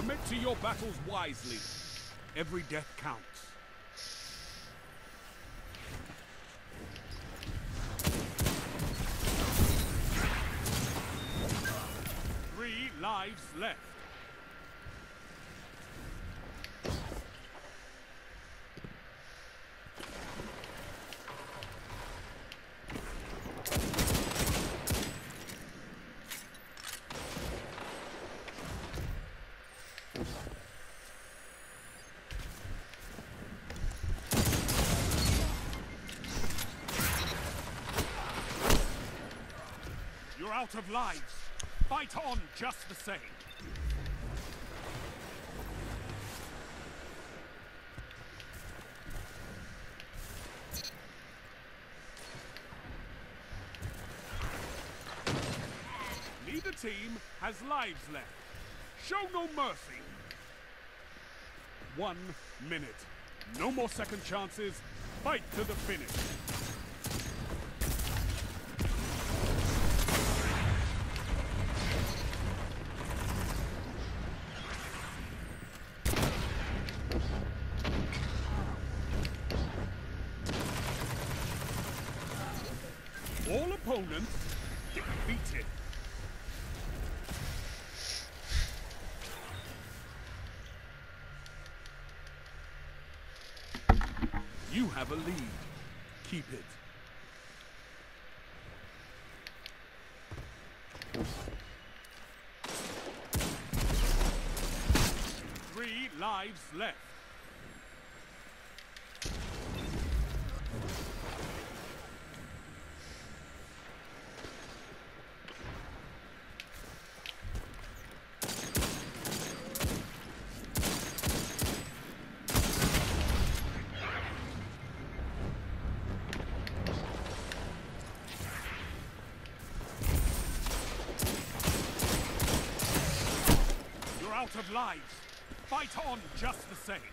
Commit to your battles wisely. Every death counts. Three lives left. You're out of lives. Fight on just the same. Neither team has lives left. Show no mercy. 1 minute. No more second chances. Fight to the finish. All opponents defeated. You have a lead. Keep it. Three lives left. Out of lives. Fight on just the same.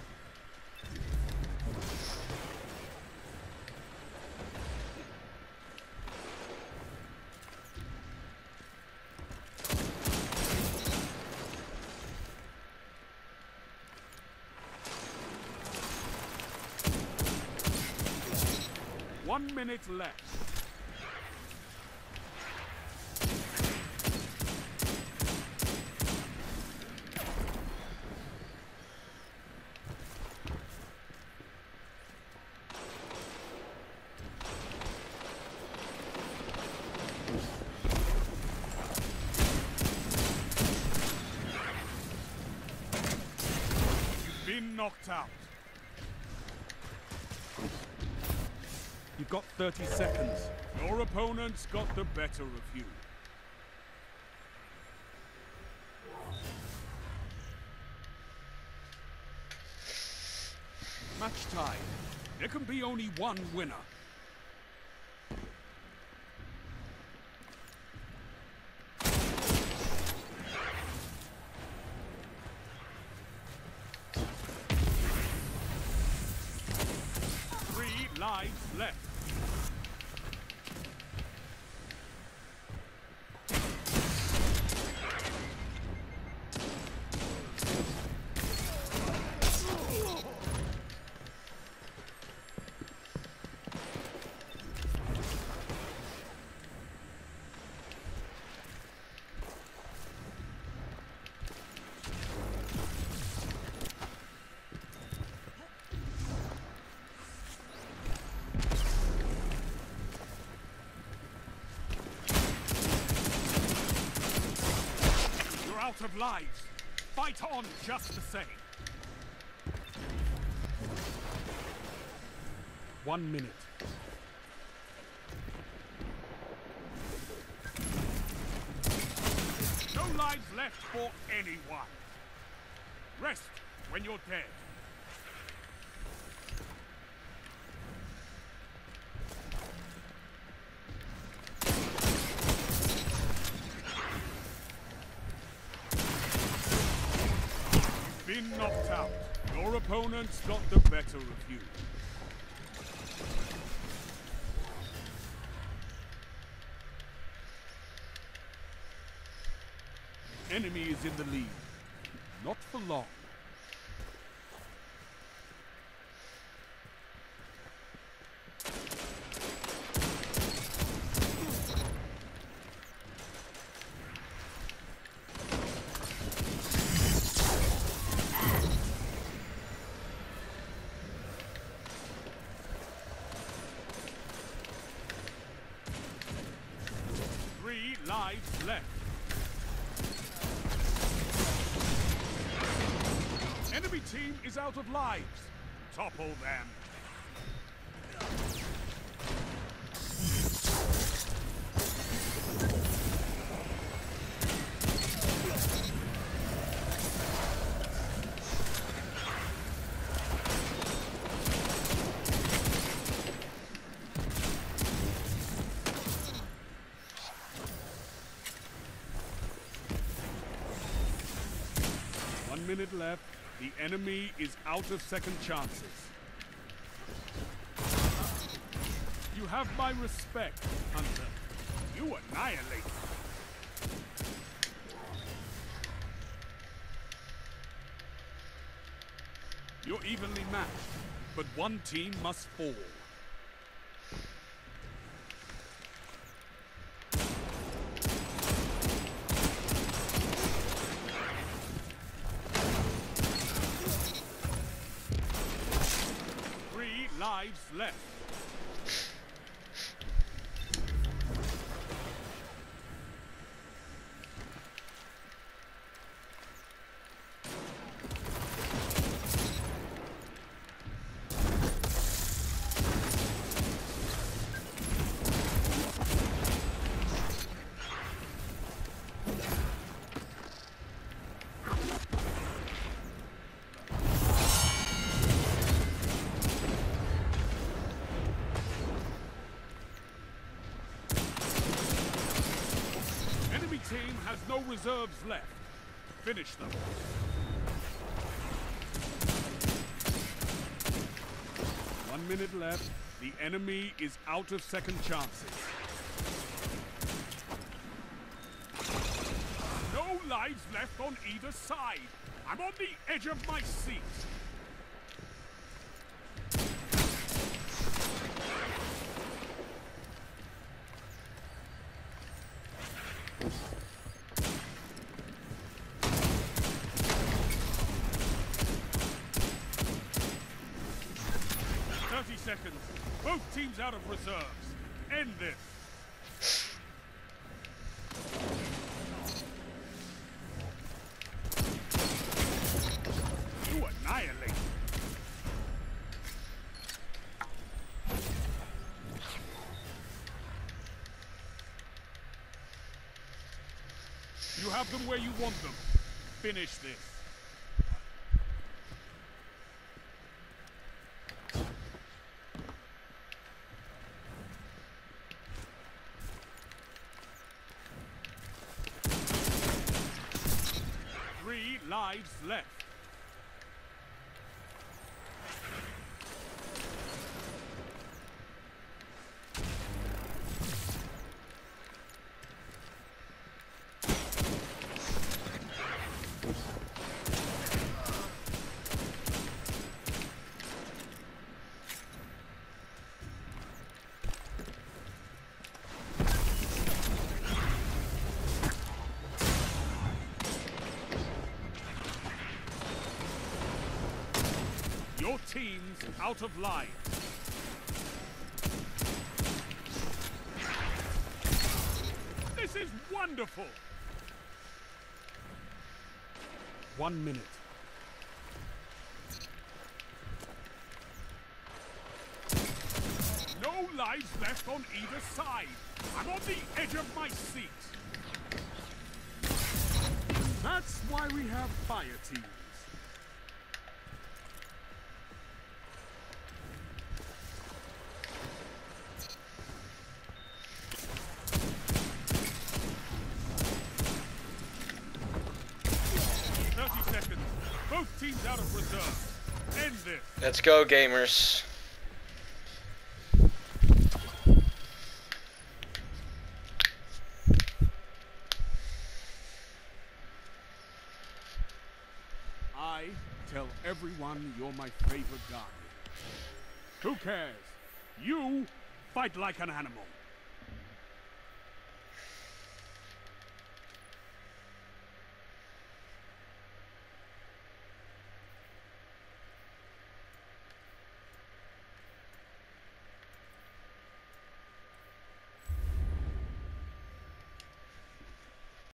One minute left. Been knocked out. You've got 30 seconds. Your opponent's got the better of you. Match time. There can be only one winner. Lives left. Out of lives. Fight on just the same. 1 minute. No lives left for anyone. Rest when you're dead. Been knocked out. Your opponent's got the better of you. Enemy is in the lead. Not for long. Lives left. Enemy team is out of lives. Topple them. Minute left. The enemy is out of second chances. You have my respect, Hunter. You annihilate. You're evenly matched, but one team must fall. Lives left. Team has no reserves left. Finish them. One minute left. The enemy is out of second chances. No lives left on either side. I'm on the edge of my seat. Seconds. Both teams out of reserves. End this. You annihilate. You have them where you want them. Finish this. Lives left. Your team's out of line. This is wonderful! 1 minute. No lives left on either side. I'm on the edge of my seat. That's why we have fire teams. Both teams out of reserve. End this. Let's go, gamers. I tell everyone you're my favorite guardian. Who cares? You fight like an animal.